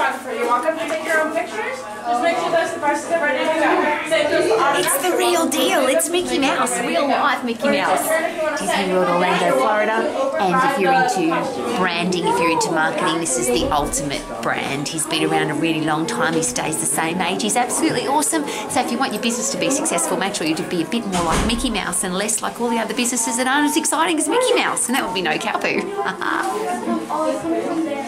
photographer. You're welcome to take your own pictures. Just make sure those devices are ready to go. Same goes for autographs. It's the real deal. It's Mickey Mouse, real life Mickey Mouse. Disney World, Orlando, Florida. And if you're into branding, if you're into marketing, this is the ultimate brand. He's been around a really long time. He stays the same age. He's absolutely awesome. So if you want your business to be successful, make sure you to be a bit more like Mickey Mouse and less like all the other businesses that aren't as exciting as Mickey Mouse. And that would be No Cow Poo.